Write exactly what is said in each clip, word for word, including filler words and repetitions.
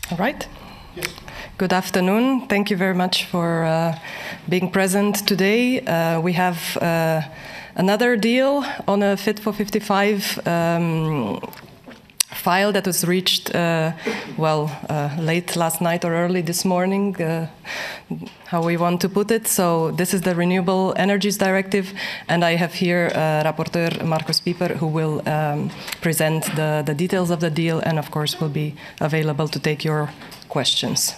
All right. Yes. Good afternoon. Thank you very much for uh, being present today. Uh, we have uh, another deal on a Fit for fifty-five um, file that was reached, uh, well, uh, late last night or early this morning, uh, how we want to put it. So this is the Renewable Energies Directive, and I have here uh, Rapporteur Markus Pieper, who will um, present the, the details of the deal, and of course will be available to take your questions.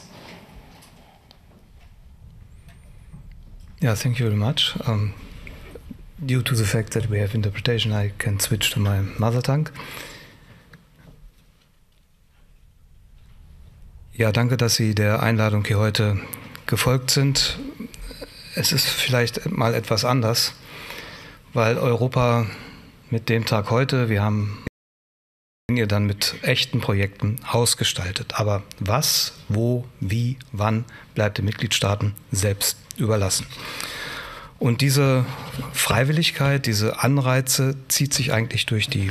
Yeah, thank you very much. Um, due to the fact that we have interpretation, I can switch to my mother tongue. Ja, danke, dass Sie der Einladung hier heute gefolgt sind. Es ist vielleicht mal etwas anders, weil Europa mit dem Tag heute, wir haben ihr dann mit echten Projekten ausgestaltet. Aber was, wo, wie, wann bleibt den Mitgliedstaaten selbst überlassen. Und diese Freiwilligkeit, diese Anreize zieht sich eigentlich durch die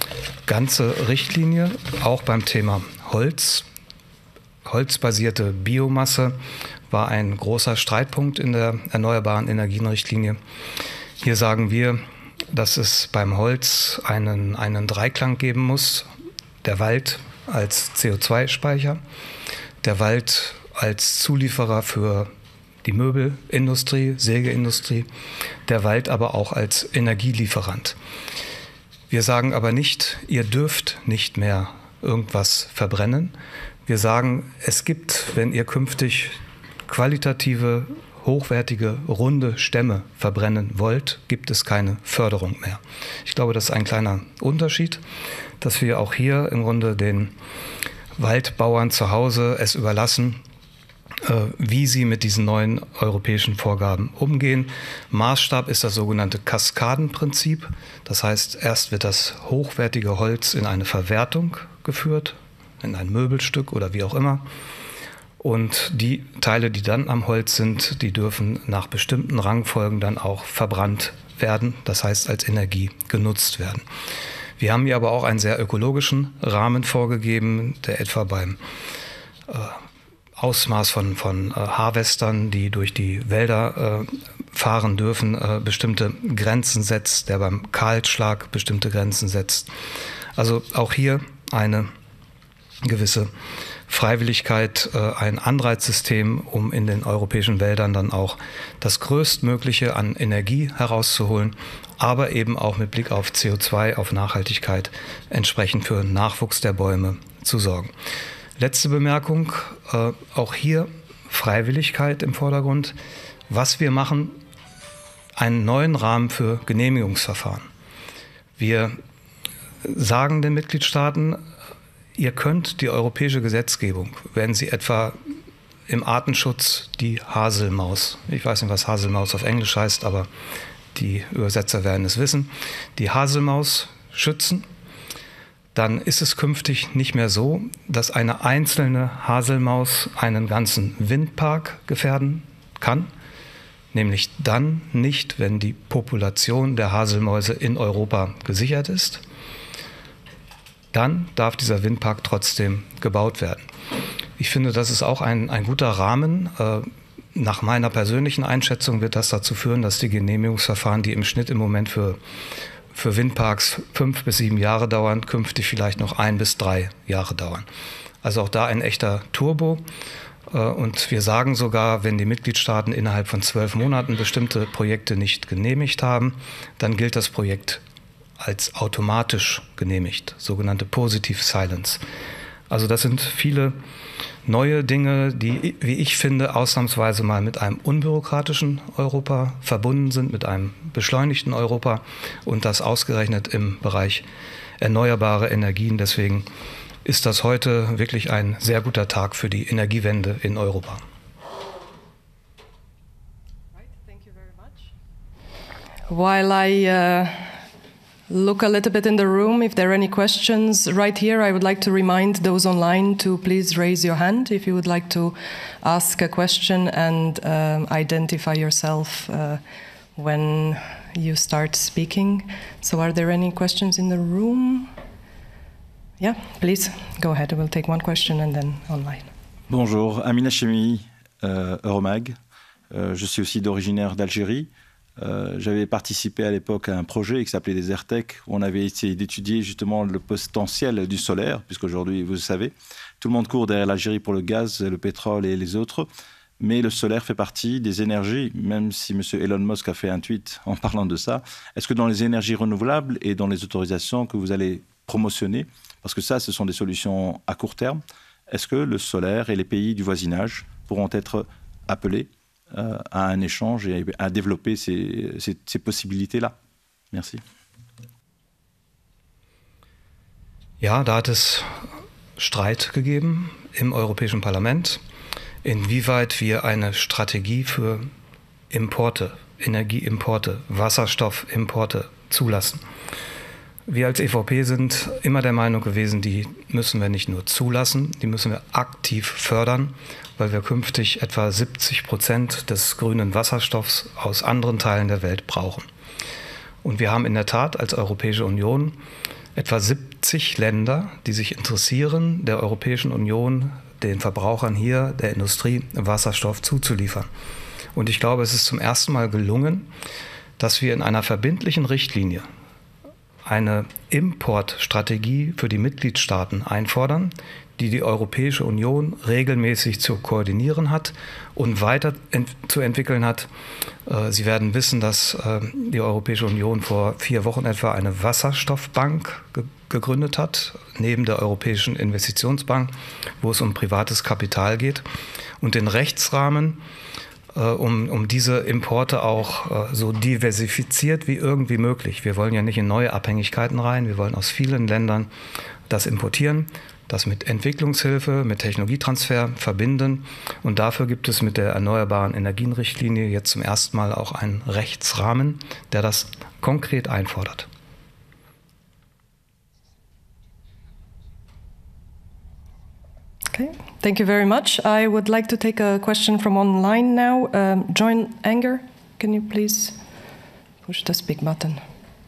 ganze Richtlinie, auch beim Thema Holz. Holzbasierte Biomasse war ein großer Streitpunkt in der Erneuerbaren Energienrichtlinie. Hier sagen wir, dass es beim Holz einen, einen Dreiklang geben muss. Der Wald als C O zwei Speicher, der Wald als Zulieferer für die Möbelindustrie, Sägeindustrie, der Wald aber auch als Energielieferant. Wir sagen aber nicht, ihr dürft nicht mehr irgendwas verbrennen. Wir sagen, es gibt, wenn ihr künftig qualitative, hochwertige, runde Stämme verbrennen wollt, gibt es keine Förderung mehr. Ich glaube, das ist ein kleiner Unterschied, dass wir auch hier im Grunde den Waldbauern zu Hause es überlassen, wie sie mit diesen neuen europäischen Vorgaben umgehen. Maßstab ist das sogenannte Kaskadenprinzip. Das heißt, erst wird das hochwertige Holz in eine Verwertung geführt, in ein Möbelstück oder wie auch immer. Und die Teile, die dann am Holz sind, die dürfen nach bestimmten Rangfolgen dann auch verbrannt werden, das heißt als Energie genutzt werden. Wir haben hier aber auch einen sehr ökologischen Rahmen vorgegeben, der etwa beim äh, Ausmaß von, von äh, Harvestern, die durch die Wälder äh, fahren dürfen, äh, bestimmte Grenzen setzt, der beim Kahlschlag bestimmte Grenzen setzt. Also auch hier eine gewisse Freiwilligkeit, äh, ein Anreizsystem, um in den europäischen Wäldern dann auch das Größtmögliche an Energie herauszuholen, aber eben auch mit Blick auf C O zwei, auf Nachhaltigkeit, entsprechend für Nachwuchs der Bäume zu sorgen. Letzte Bemerkung, äh, auch hier Freiwilligkeit im Vordergrund. Was wir machen, einen neuen Rahmen für Genehmigungsverfahren. Wir sagen den Mitgliedstaaten, ihr könnt die europäische Gesetzgebung, wenn sie etwa im Artenschutz die Haselmaus, ich weiß nicht, was Haselmaus auf Englisch heißt, aber die Übersetzer werden es wissen, die Haselmaus schützen, dann ist es künftig nicht mehr so, dass eine einzelne Haselmaus einen ganzen Windpark gefährden kann, nämlich dann nicht, wenn die Population der Haselmäuse in Europa gesichert ist. Dann darf dieser Windpark trotzdem gebaut werden. Ich finde, das ist auch ein, ein guter Rahmen. Nach meiner persönlichen Einschätzung wird das dazu führen, dass die Genehmigungsverfahren, die im Schnitt im Moment für, für Windparks fünf bis sieben Jahre dauern, künftig vielleicht noch ein bis drei Jahre dauern. Also auch da ein echter Turbo. Und wir sagen sogar, wenn die Mitgliedstaaten innerhalb von zwölf Monaten bestimmte Projekte nicht genehmigt haben, dann gilt das Projekt als automatisch genehmigt, sogenannte Positive Silence. Also das sind viele neue Dinge, die, wie ich finde, ausnahmsweise mal mit einem unbürokratischen Europa verbunden sind, mit einem beschleunigten Europa und das ausgerechnet im Bereich erneuerbare Energien. Deswegen ist das heute wirklich ein sehr guter Tag für die Energiewende in Europa. While I uh look a little bit in the room, if there are any questions right here, I would like to remind those online to please raise your hand if you would like to ask a question and um, identify yourself uh, when you start speaking. So are there any questions in the room? Yeah, please go ahead. We'll take one question and then online. Bonjour, Amina Chemi, euh, Euromag. Euh, je suis aussi d'originaire d'Algérie. Euh, J'avais participé à l'époque à un projet qui s'appelait Desertec, où on avait essayé d'étudier justement le potentiel du solaire, puisqu'aujourd'hui, vous le savez, tout le monde court derrière l'Algérie pour le gaz, le pétrole et les autres, mais le solaire fait partie des énergies, même si M. Elon Musk a fait un tweet en parlant de ça. Est-ce que dans les énergies renouvelables et dans les autorisations que vous allez promotionner, parce que ça, ce sont des solutions à court terme, est-ce que le solaire et les pays du voisinage pourront être appelés euh, à un échange et à développer ces, ces, ces possibilités-là? Merci. Ja, da hat es Streit gegeben im Europäischen Parlament, inwieweit wir eine Strategie für Importe, Energieimporte, Wasserstoffimporte zulassen. Wir als E V P sind immer der Meinung gewesen, die müssen wir nicht nur zulassen, die müssen wir aktiv fördern, weil wir künftig etwa siebzig Prozent des grünen Wasserstoffs aus anderen Teilen der Welt brauchen. Und wir haben in der Tat als Europäische Union etwa siebzig Länder, die sich interessieren, der Europäischen Union, den Verbrauchern hier, der Industrie, Wasserstoff zuzuliefern. Und ich glaube, es ist zum ersten Mal gelungen, dass wir in einer verbindlichen Richtlinie eine Importstrategie für die Mitgliedstaaten einfordern, die die Europäische Union regelmäßig zu koordinieren hat und weiter ent- zu entwickeln hat. Äh, Sie werden wissen, dass äh, die Europäische Union vor vier Wochen etwa eine Wasserstoffbank ge- gegründet hat, neben der Europäischen Investitionsbank, wo es um privates Kapital geht und den Rechtsrahmen, Um, um diese Importe auch uh, so diversifiziert wie irgendwie möglich. Wir wollen ja nicht in neue Abhängigkeiten rein, wir wollen aus vielen Ländern das importieren, das mit Entwicklungshilfe, mit Technologietransfer verbinden und dafür gibt es mit der Erneuerbaren Energienrichtlinie jetzt zum ersten Mal auch einen Rechtsrahmen, der das konkret einfordert. Okay, thank you very much. I would like to take a question from online now. Um, John Anger, can you please push the speak button?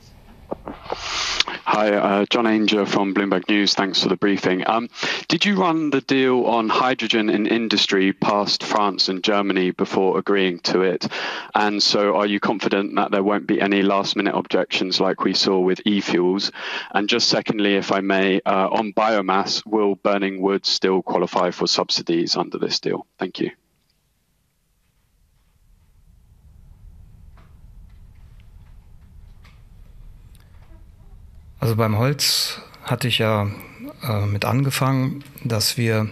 Hi, uh, John Anger from Bloomberg News. Thanks for the briefing. Um, did you run the deal on hydrogen in industry past France and Germany before agreeing to it? And so are you confident that there won't be any last-minute objections like we saw with e-fuels? And just secondly, if I may, uh, on biomass, will burning wood still qualify for subsidies under this deal? Thank you. Also beim Holz hatte ich ja äh, mit angefangen, dass wir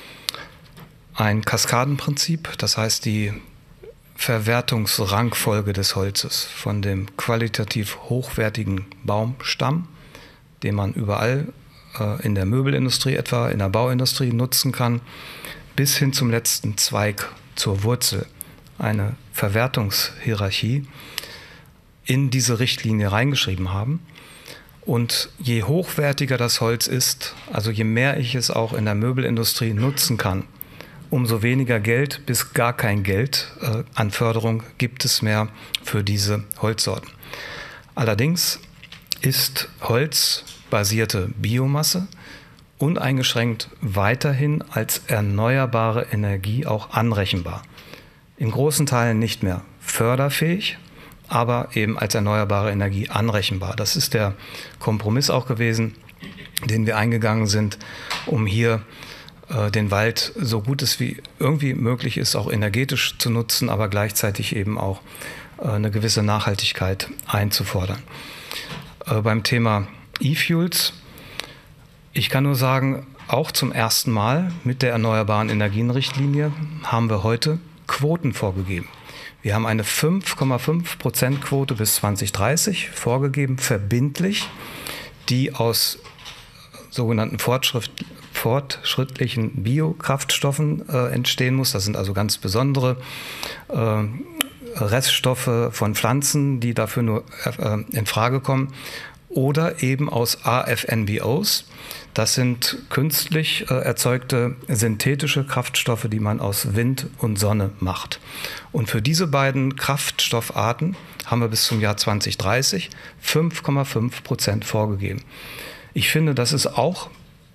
ein Kaskadenprinzip, das heißt die Verwertungsrangfolge des Holzes von dem qualitativ hochwertigen Baumstamm, den man überall äh, in der Möbelindustrie etwa, in der Bauindustrie nutzen kann, bis hin zum letzten Zweig, zur Wurzel, eine Verwertungshierarchie in diese Richtlinie reingeschrieben haben. Und je hochwertiger das Holz ist, also je mehr ich es auch in der Möbelindustrie nutzen kann, umso weniger Geld bis gar kein Geld äh, an Förderung gibt es mehr für diese Holzsorten. Allerdings ist holzbasierte Biomasse uneingeschränkt weiterhin als erneuerbare Energie auch anrechenbar. In großen Teilen nicht mehr förderfähig, aber eben als erneuerbare Energie anrechenbar. Das ist der Kompromiss auch gewesen, den wir eingegangen sind, um hier äh, den Wald so gut es wie irgendwie möglich ist, auch energetisch zu nutzen, aber gleichzeitig eben auch äh, eine gewisse Nachhaltigkeit einzufordern. Äh, beim Thema E-Fuels, ich kann nur sagen, auch zum ersten Mal mit der Erneuerbaren Energienrichtlinie haben wir heute Quoten vorgegeben. Wir haben eine fünf Komma fünf Prozent Quote bis zwanzig dreißig vorgegeben, verbindlich, die aus sogenannten Fortschritt, fortschrittlichen Biokraftstoffen äh, entstehen muss. Das sind also ganz besondere äh, Reststoffe von Pflanzen, die dafür nur äh, in Frage kommen. Oder eben aus A F N B Os. Das sind künstlich äh, erzeugte synthetische Kraftstoffe, die man aus Wind und Sonne macht. Und für diese beiden Kraftstoffarten haben wir bis zum Jahr zwanzig dreißig fünf Komma fünf Prozent vorgegeben. Ich finde, das ist auch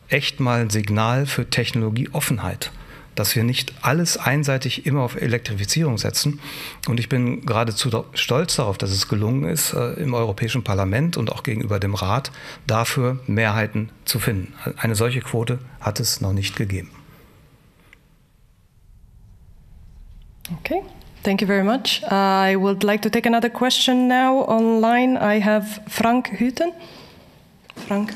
echt mal ein Signal für Technologieoffenheit, dass wir nicht alles einseitig immer auf Elektrifizierung setzen. Und ich bin geradezu stolz darauf, dass es gelungen ist, im Europäischen Parlament und auch gegenüber dem Rat dafür Mehrheiten zu finden. Eine solche Quote hat es noch nicht gegeben. Okay. Thank you very much. I would like to take another question now online. I have Frank Hüten. Frank.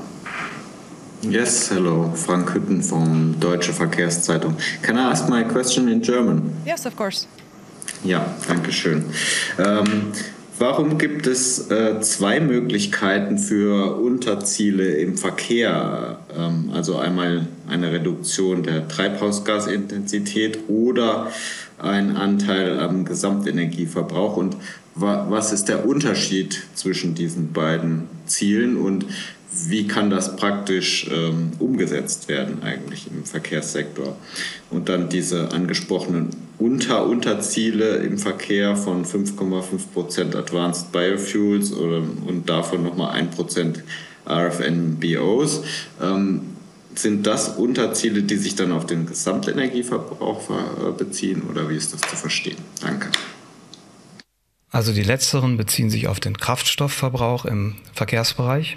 Yes, hello. Frank Hütten from Deutsche Verkehrszeitung. Can I ask my question in German? Yes, of course. Ja, danke schön. Ähm, warum gibt es äh, zwei Möglichkeiten für Unterziele im Verkehr? Ähm, also einmal eine Reduktion der Treibhausgasintensität oder ein Anteil am Gesamtenergieverbrauch, und wa was ist der Unterschied zwischen diesen beiden Zielen und wie kann das praktisch ähm, umgesetzt werden eigentlich im Verkehrssektor? Und dann diese angesprochenen Unter-Unterziele im Verkehr von fünf Komma fünf Prozent Advanced Biofuels oder, und davon nochmal ein Prozent R F N B Os. Ähm, Sind das Unterziele, die sich dann auf den Gesamtenergieverbrauch beziehen, oder wie ist das zu verstehen? Danke. Also die letzteren beziehen sich auf den Kraftstoffverbrauch im Verkehrsbereich.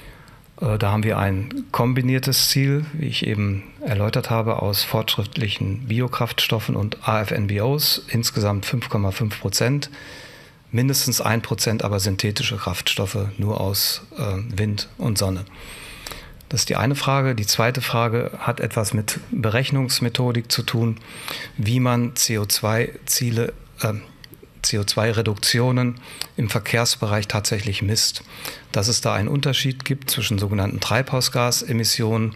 Da haben wir ein kombiniertes Ziel, wie ich eben erläutert habe, aus fortschrittlichen Biokraftstoffen und R F N B Os, insgesamt fünf Komma fünf Prozent, mindestens ein Prozent aber synthetische Kraftstoffe, nur aus Wind und Sonne. Das ist die eine Frage. Die zweite Frage hat etwas mit Berechnungsmethodik zu tun, wie man C O zwei Ziele, äh, C O zwei Reduktionen im Verkehrsbereich tatsächlich misst. Dass es da einen Unterschied gibt zwischen sogenannten Treibhausgasemissionen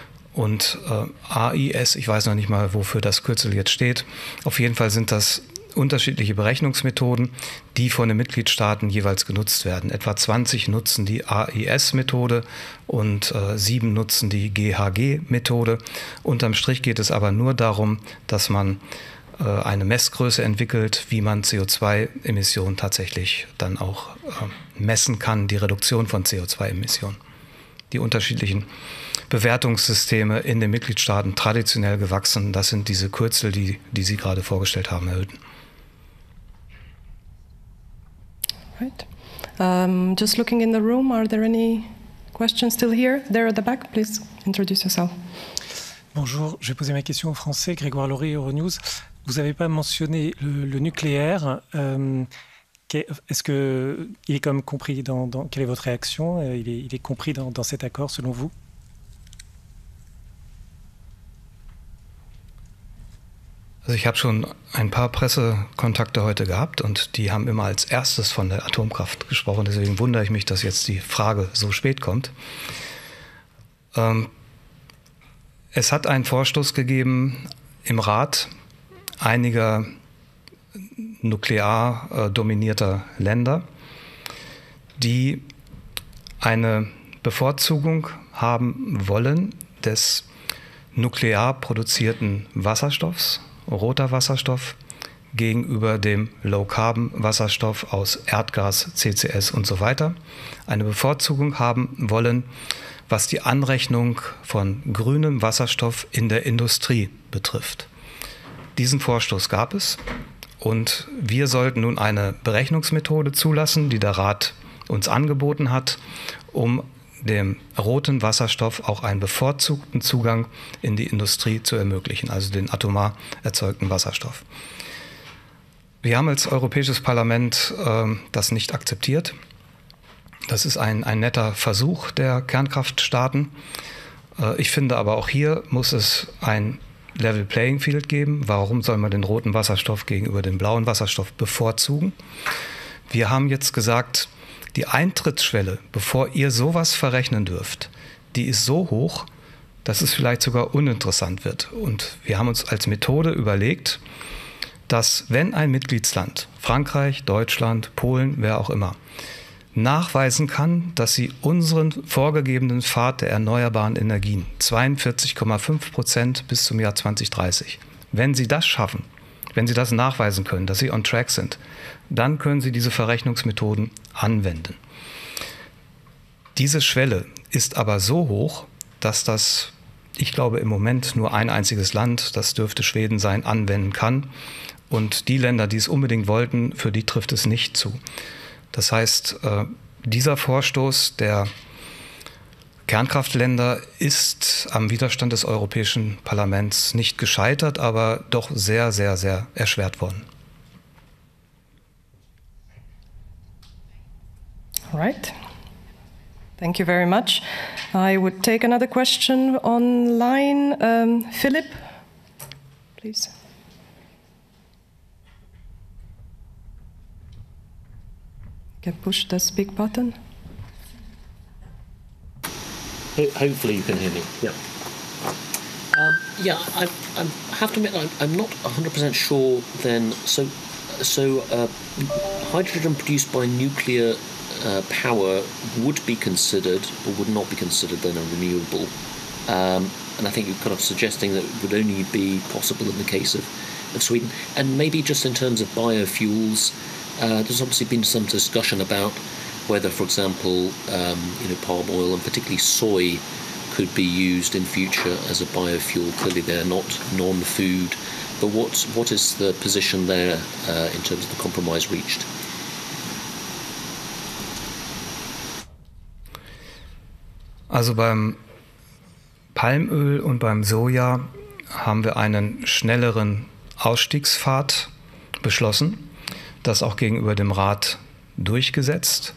und äh, A I S, ich weiß noch nicht mal, wofür das Kürzel jetzt steht. Auf jeden Fall sind das unterschiedliche Berechnungsmethoden, die von den Mitgliedstaaten jeweils genutzt werden. Etwa zwanzig nutzen die A I S-Methode und äh, sieben nutzen die G H G-Methode. Unterm Strich geht es aber nur darum, dass man äh, eine Messgröße entwickelt, wie man C O zwei Emissionen tatsächlich dann auch äh, messen kann, die Reduktion von C O zwei Emissionen. Die unterschiedlichen Bewertungssysteme in den Mitgliedstaaten traditionell gewachsen, das sind diese Kürzel, die, die Sie gerade vorgestellt haben, Herr Hütten. Right. Um, just looking in the room, are there any questions still here? There at the back, please introduce yourself. Bonjour, je vais poser ma question en français. Grégoire Laurie, Euronews. Vous n'avez pas mentionné le, le nucléaire. Euh, Est-ce qu'il est comme compris dans, dans... Quelle est votre réaction? il est, il est compris dans, dans cet accord, selon vous? Also ich habe schon ein paar Pressekontakte heute gehabt und die haben immer als erstes von der Atomkraft gesprochen. Deswegen wundere ich mich, dass jetzt die Frage so spät kommt. Ähm, es hat einen Vorstoß gegeben im Rat einiger nuklear äh, dominierter Länder, die eine Bevorzugung haben wollen des nuklear produzierten Wasserstoffs, roter Wasserstoff, gegenüber dem Low-Carbon-Wasserstoff aus Erdgas, C C S und so weiter. Eine Bevorzugung haben wollen, was die Anrechnung von grünem Wasserstoff in der Industrie betrifft. Diesen Vorstoß gab es und wir sollten nun eine Berechnungsmethode zulassen, die der Rat uns angeboten hat, um dem roten Wasserstoff auch einen bevorzugten Zugang in die Industrie zu ermöglichen, also den atomar erzeugten Wasserstoff. Wir haben als Europäisches Parlament äh, das nicht akzeptiert. Das ist ein, ein netter Versuch der Kernkraftstaaten. Äh, ich finde aber auch hier muss es ein Level Playing Field geben. Warum soll man den roten Wasserstoff gegenüber dem blauen Wasserstoff bevorzugen? Wir haben jetzt gesagt, die Eintrittsschwelle, bevor ihr sowas verrechnen dürft, die ist so hoch, dass es vielleicht sogar uninteressant wird. Und wir haben uns als Methode überlegt, dass wenn ein Mitgliedsland, Frankreich, Deutschland, Polen, wer auch immer, nachweisen kann, dass sie unseren vorgegebenen Pfad der erneuerbaren Energien, zweiundvierzig Komma fünf Prozent bis zum Jahr zwanzig dreißig, wenn sie das schaffen, wenn sie das nachweisen können, dass sie on track sind, dann können sie diese Verrechnungsmethoden anwenden. Diese Schwelle ist aber so hoch, dass das, ich glaube, im Moment nur ein einziges Land, das dürfte Schweden sein, anwenden kann. Und die Länder, die es unbedingt wollten, für die trifft es nicht zu. Das heißt, dieser Vorstoß der Kernkraftländer ist am Widerstand des Europäischen Parlaments nicht gescheitert, aber doch sehr, sehr, sehr erschwert worden. All right. Thank you very much. I would take another question online. Um, Philip, please. You can push the speak button. Hopefully you can hear me. Yeah. Um, yeah, I, I have to admit I'm, I'm not one hundred percent sure. Then, so, so uh, hydrogen produced by nuclear uh, power would be considered, or would not be considered then a renewable. Um, and I think you're kind of suggesting that it would only be possible in the case of, of Sweden. And maybe just in terms of biofuels, uh, there's obviously been some discussion about whether, for example, um, you know, palm oil and particularly soy could be used in future as a biofuel. Clearly, they're not non-food, but what what is the position there uh, in terms of the compromise reached? Also beim Palmöl und beim Soja haben wir einen schnelleren Ausstiegspfad beschlossen, das auch gegenüber dem Rat durchgesetzt.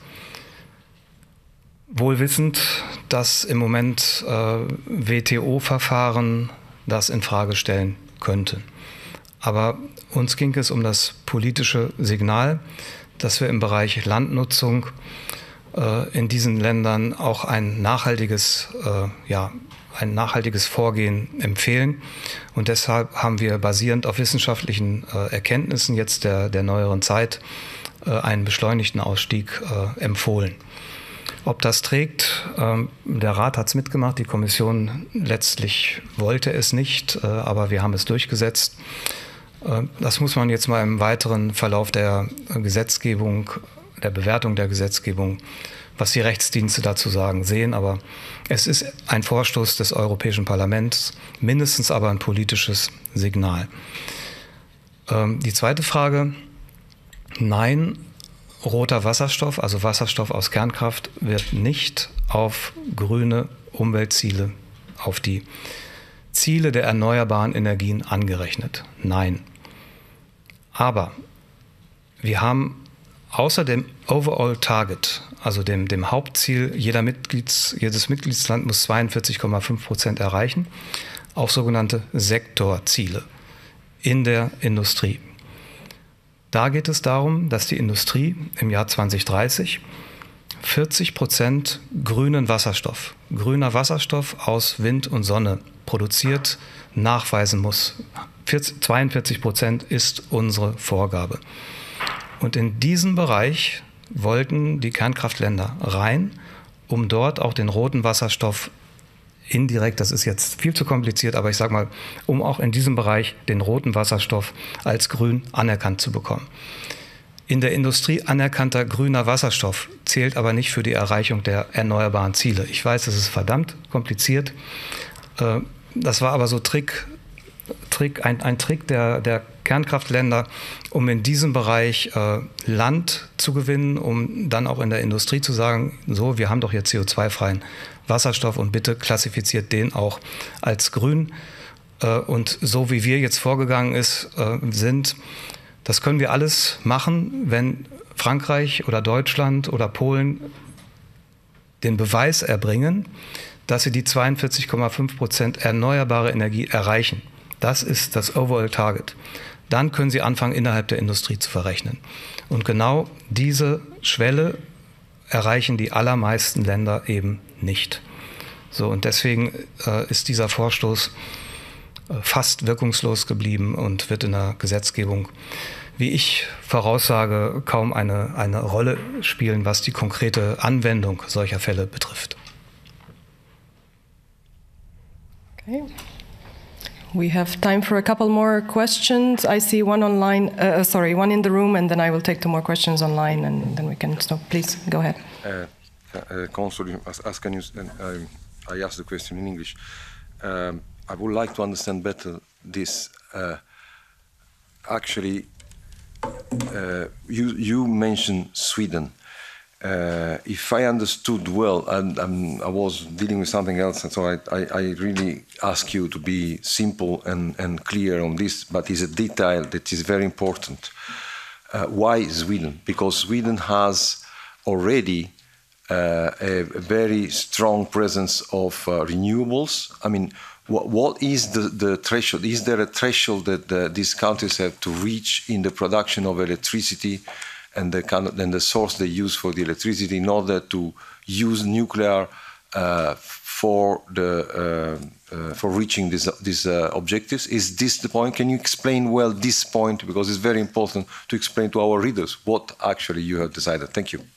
Wohl wissend, dass im Moment äh, W T O-Verfahren das in Frage stellen könnten. Aber uns ging es um das politische Signal, dass wir im Bereich Landnutzung äh, in diesen Ländern auch ein nachhaltiges, äh, ja, ein nachhaltiges Vorgehen empfehlen. Und deshalb haben wir basierend auf wissenschaftlichen äh, Erkenntnissen jetzt der, der neueren Zeit äh, einen beschleunigten Ausstieg äh, empfohlen. Ob das trägt, ähm, der Rat hat es mitgemacht, die Kommission letztlich wollte es nicht, äh, aber wir haben es durchgesetzt. Äh, das muss man jetzt mal im weiteren Verlauf der Gesetzgebung, der Bewertung der Gesetzgebung, was die Rechtsdienste dazu sagen, sehen. Aber es ist ein Vorstoß des Europäischen Parlaments, mindestens aber ein politisches Signal. Ähm, die zweite Frage, nein, roter Wasserstoff, also Wasserstoff aus Kernkraft, wird nicht auf grüne Umweltziele, auf die Ziele der erneuerbaren Energien angerechnet. Nein. Aber wir haben außer dem Overall Target, also dem, dem Hauptziel, jeder Mitglieds, jedes Mitgliedsland muss zweiundvierzig Komma fünf Prozent erreichen, auch sogenannte Sektorziele in der Industrie. Da geht es darum, dass die Industrie im Jahr zwanzig dreißig vierzig Prozent grünen Wasserstoff, grüner Wasserstoff aus Wind und Sonne produziert, nachweisen muss. zweiundvierzig Prozent ist unsere Vorgabe. Und in diesen Bereich wollten die Kernkraftländer rein, um dort auch den roten Wasserstoff indirekt, das ist jetzt viel zu kompliziert, aber ich sage mal, um auch in diesem Bereich den roten Wasserstoff als grün anerkannt zu bekommen. In der Industrie anerkannter grüner Wasserstoff zählt aber nicht für die Erreichung der erneuerbaren Ziele. Ich weiß, es ist verdammt kompliziert. Das war aber so Trick, Trick, ein, ein Trick der, der Kernkraftländer, um in diesem Bereich äh, Land zu gewinnen, um dann auch in der Industrie zu sagen, so, wir haben doch jetzt C O zwei freien Wasserstoff und bitte klassifiziert den auch als grün. Äh, und so wie wir jetzt vorgegangen ist, äh, sind, das können wir alles machen, wenn Frankreich oder Deutschland oder Polen den Beweis erbringen, dass sie die zweiundvierzig Komma fünf Prozent erneuerbare Energie erreichen. Das ist das Overall Target. Dann können Sie anfangen, innerhalb der Industrie zu verrechnen. Und genau diese Schwelle erreichen die allermeisten Länder eben nicht. So, und deswegen äh, ist dieser Vorstoß äh, fast wirkungslos geblieben und wird in der Gesetzgebung, wie ich voraussage, kaum eine, eine Rolle spielen, was die konkrete Anwendung solcher Fälle betrifft. Okay. We have time for a couple more questions. I see one online, uh, sorry, one in the room, and then I will take two more questions online, and then we can stop. Please, go ahead. Uh, uh, Consul, ask a new, uh, I ask the question in English. Um, I would like to understand better this. Uh, actually, uh, you, you mentioned Sweden. Uh, if I understood well, and, and I was dealing with something else, and so I, I, I really ask you to be simple and, and clear on this, but it's a detail that is very important. Uh, why Sweden? Because Sweden has already uh, a, a very strong presence of uh, renewables. I mean, what, what is the, the threshold? Is there a threshold that the, these countries have to reach in the production of electricity and the, kind of, and the source they use for the electricity in order to use nuclear uh, for, the, uh, uh, for reaching these, these uh, objectives? Is this the point? Can you explain well this point? Because it's very important to explain to our readers what actually you have decided. Thank you.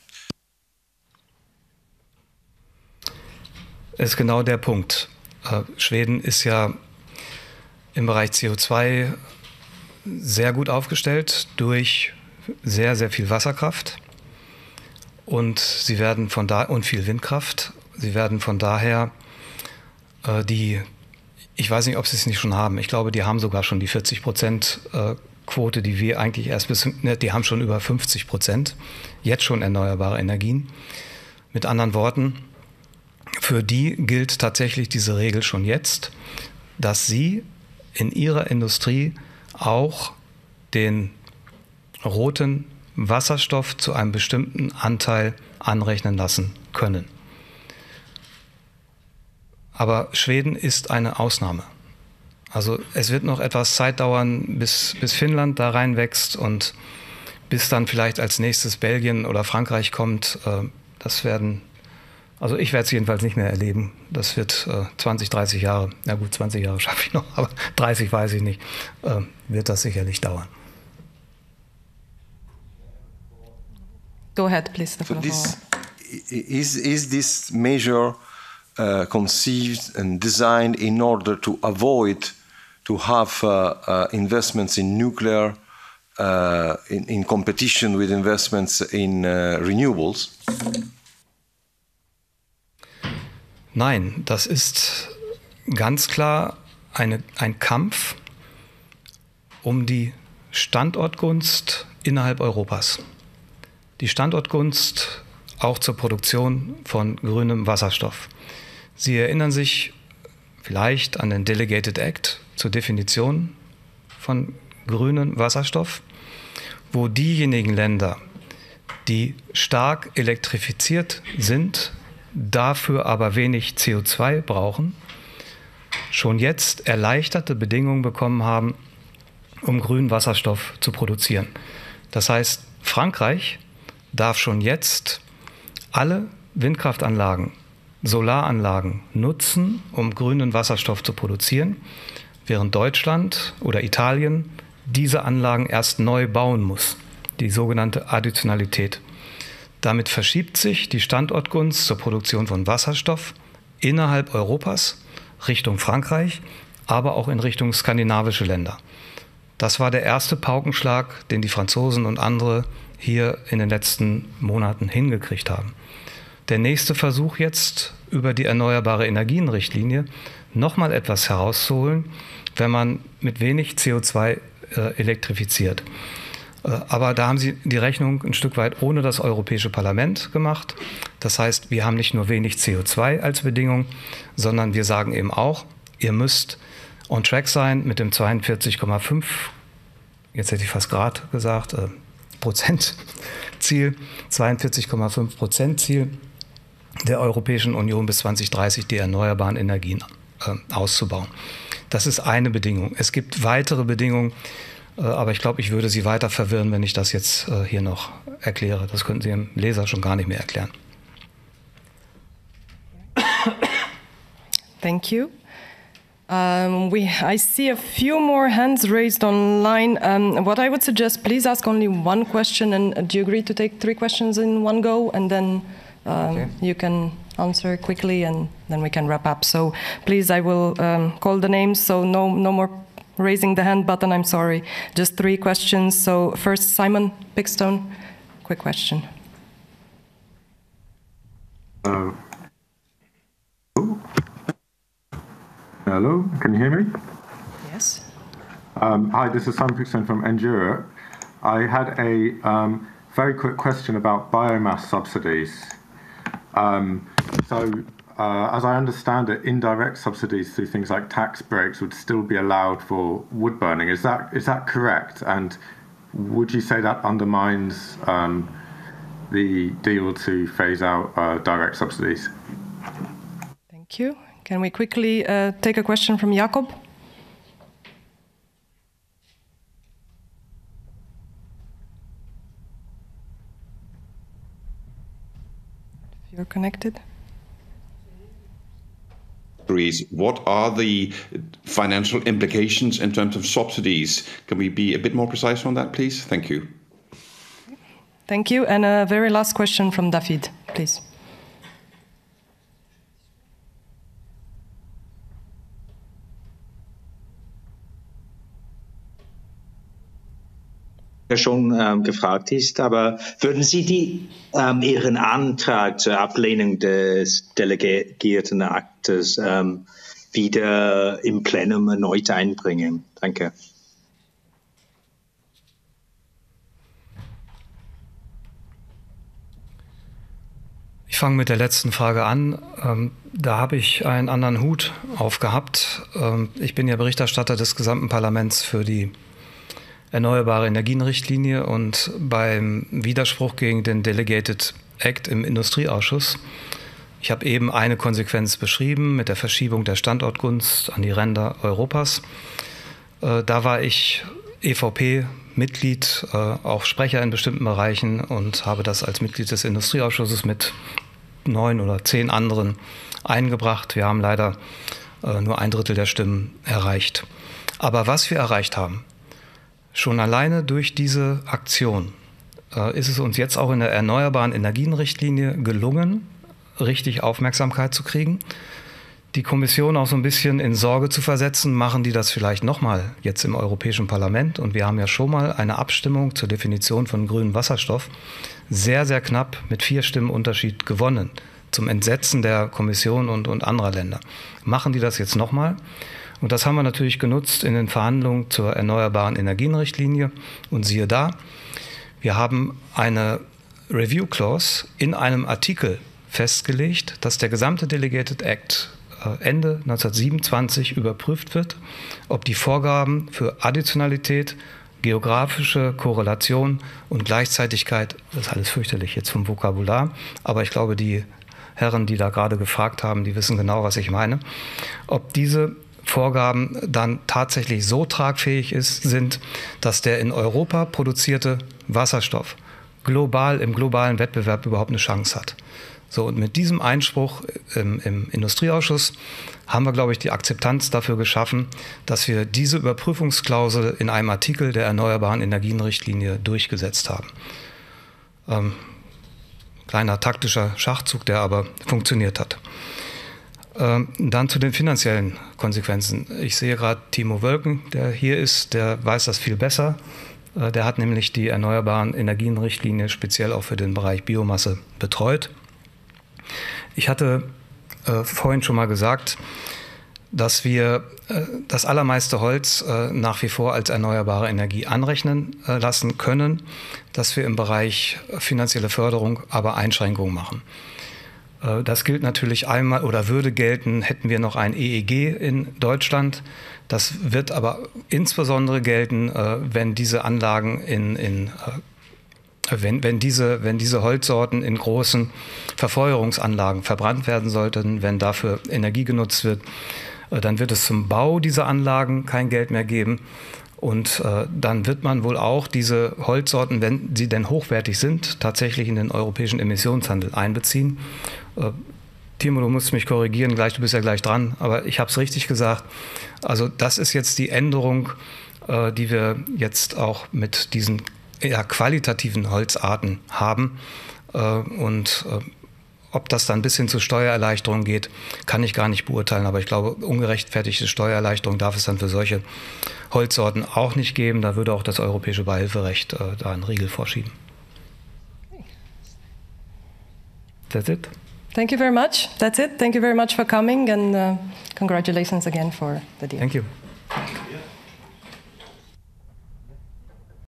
Ist genau der Punkt. Schweden ist ja im Bereich C O zwei sehr gut aufgestellt durch sehr, sehr viel Wasserkraft und sie werden von da und viel Windkraft. Sie werden von daher äh, die, ich weiß nicht, ob sie es nicht schon haben. Ich glaube, die haben sogar schon die vierzig Prozent äh, Quote, die wir eigentlich erst bis, ne, die haben schon über fünfzig Prozent, jetzt schon erneuerbare Energien. Mit anderen Worten, für die gilt tatsächlich diese Regel schon jetzt, dass sie in ihrer Industrie auch den roten Wasserstoff zu einem bestimmten Anteil anrechnen lassen können. Aber Schweden ist eine Ausnahme. Also es wird noch etwas Zeit dauern, bis, bis Finnland da reinwächst und bis dann vielleicht als nächstes Belgien oder Frankreich kommt. Das werden, also ich werde es jedenfalls nicht mehr erleben. Das wird zwanzig, dreißig Jahre, na gut, zwanzig Jahre schaffe ich noch, aber dreißig weiß ich nicht, wird das sicherlich dauern. Go ahead, please. So this, is, is this measure uh, conceived and designed in order to avoid to have uh, uh, investments in nuclear uh, in, in competition with investments in uh, renewables? Nein, das ist ganz klar eine, ein Kampf um die Standortgunst innerhalb Europas. Die Standortgunst auch zur Produktion von grünem Wasserstoff. Sie erinnern sich vielleicht an den Delegated Act zur Definition von grünem Wasserstoff, wo diejenigen Länder, die stark elektrifiziert sind, dafür aber wenig C O zwei brauchen, schon jetzt erleichterte Bedingungen bekommen haben, um grünen Wasserstoff zu produzieren. Das heißt, Frankreich darf schon jetzt alle Windkraftanlagen, Solaranlagen nutzen, um grünen Wasserstoff zu produzieren, während Deutschland oder Italien diese Anlagen erst neu bauen muss, die sogenannte Additionalität. Damit verschiebt sich die Standortgunst zur Produktion von Wasserstoff innerhalb Europas Richtung Frankreich, aber auch in Richtung skandinavische Länder. Das war der erste Paukenschlag, den die Franzosen und andere hier in den letzten Monaten hingekriegt haben. Der nächste Versuch jetzt über die Erneuerbare Energien-Richtlinie nochmal etwas herauszuholen, wenn man mit wenig C O zwei äh, elektrifiziert. Äh, aber da haben sie die Rechnung ein Stück weit ohne das Europäische Parlament gemacht. Das heißt, wir haben nicht nur wenig C O zwei als Bedingung, sondern wir sagen eben auch, ihr müsst on track sein mit dem zweiundvierzig Komma fünf, jetzt hätte ich fast Grad gesagt, äh, Prozent-Ziel, zweiundvierzig Komma fünf Prozent Ziel der Europäischen Union bis zwanzig dreißig die erneuerbaren Energien äh, auszubauen. Das ist eine Bedingung. Es gibt weitere Bedingungen, äh, aber ich glaube, ich würde Sie weiter verwirren, wenn ich das jetzt äh, hier noch erkläre. Das könnten Sie dem Leser schon gar nicht mehr erklären. Thank you. Um, we, I see a few more hands raised online. Um, what I would suggest, please ask only one question, and uh, do you agree to take three questions in one go, and then um, okay. you can answer quickly, and then we can wrap up. So please, I will um, call the names, so no, no more raising the hand button, I'm sorry. Just three questions. So first, Simon Pickstone, quick question. Uh, Hello, can you hear me? Yes. Um, hi, this is Sam Pixon from Endura. I had a um, very quick question about biomass subsidies. Um, so, uh, as I understand it, indirect subsidies through things like tax breaks would still be allowed for wood burning. Is that is that correct? And would you say that undermines um, the deal to phase out uh, direct subsidies? Thank you. Can we quickly uh, take a question from Jakob? If you're connected. What are the financial implications in terms of subsidies? Can we be a bit more precise on that, please? Thank you. Thank you. And a very last question from David, please. schon ähm, gefragt ist, aber würden Sie die, ähm, Ihren Antrag zur Ablehnung des delegierten Aktes ähm, wieder im Plenum erneut einbringen? Danke. Ich fange mit der letzten Frage an. Ähm, da habe ich einen anderen Hut aufgehabt. Ähm, ich bin ja Berichterstatter des gesamten Parlaments für die Erneuerbare Energien-Richtlinie und beim Widerspruch gegen den Delegated Act im Industrieausschuss. Ich habe eben eine Konsequenz beschrieben mit der Verschiebung der Standortgunst an die Ränder Europas. Äh, da war ich E V P-Mitglied, äh, auch Sprecher in bestimmten Bereichen und habe das als Mitglied des Industrieausschusses mit neun oder zehn anderen eingebracht. Wir haben leider äh, nur ein Drittel der Stimmen erreicht. Aber was wir erreicht haben, schon alleine durch diese Aktion äh, ist es uns jetzt auch in der Erneuerbaren Energien-Richtlinie gelungen, richtig Aufmerksamkeit zu kriegen, die Kommission auch so ein bisschen in Sorge zu versetzen. Machen die das vielleicht nochmal jetzt im Europäischen Parlament? Und wir haben ja schon mal eine Abstimmung zur Definition von grünem Wasserstoff sehr, sehr knapp mit vier Stimmen Unterschied gewonnen, zum Entsetzen der Kommission und, und anderer Länder. Machen die das jetzt nochmal? Und das haben wir natürlich genutzt in den Verhandlungen zur Erneuerbaren Energien-Richtlinie. Und siehe da, wir haben eine Review Clause in einem Artikel festgelegt, dass der gesamte Delegated Act Ende neunzehnhundertsiebenundzwanzig überprüft wird, ob die Vorgaben für Additionalität, geografische Korrelation und Gleichzeitigkeit, das ist alles fürchterlich jetzt vom Vokabular, aber ich glaube, die Herren, die da gerade gefragt haben, die wissen genau, was ich meine, ob diese Vorgaben dann tatsächlich so tragfähig ist, sind, dass der in Europa produzierte Wasserstoff global im globalen Wettbewerb überhaupt eine Chance hat. So, und mit diesem Einspruch im, im Industrieausschuss haben wir, glaube ich, die Akzeptanz dafür geschaffen, dass wir diese Überprüfungsklausel in einem Artikel der Erneuerbaren Energien-Richtlinie durchgesetzt haben. Ähm, kleiner taktischer Schachzug, der aber funktioniert hat. Ähm, dann zu den finanziellen Konsequenzen. Ich sehe gerade Timo Wölken, der hier ist, der weiß das viel besser. Äh, der hat nämlich die Erneuerbaren Energien-Richtlinie speziell auch für den Bereich Biomasse betreut. Ich hatte äh, vorhin schon mal gesagt, dass wir äh, das allermeiste Holz äh, nach wie vor als erneuerbare Energie anrechnen äh, lassen können, dass wir im Bereich finanzielle Förderung aber Einschränkungen machen. Äh, das gilt natürlich einmal oder würde gelten, hätten wir noch ein E E G in Deutschland. Das wird aber insbesondere gelten, äh, wenn diese Anlagen in, in äh, Wenn, wenn, diese, wenn diese Holzsorten in großen Verfeuerungsanlagen verbrannt werden sollten, wenn dafür Energie genutzt wird, dann wird es zum Bau dieser Anlagen kein Geld mehr geben. Und äh, dann wird man wohl auch diese Holzsorten, wenn sie denn hochwertig sind, tatsächlich in den europäischen Emissionshandel einbeziehen. Äh, Timo, du musst mich korrigieren, gleich, du bist ja gleich dran, aber ich habe es richtig gesagt. Also das ist jetzt die Änderung, äh, die wir jetzt auch mit diesen ja, qualitativen Holzarten haben. Äh, und äh, ob das dann bis hin zu Steuererleichterungen geht, kann ich gar nicht beurteilen. Aber ich glaube, ungerechtfertigte Steuererleichterung darf es dann für solche Holzsorten auch nicht geben. Da würde auch das europäische Beihilferecht äh, da einen Riegel vorschieben. That's it? Thank you very much. That's it. Thank you very much for coming, and uh, congratulations again for the deal. Thank you.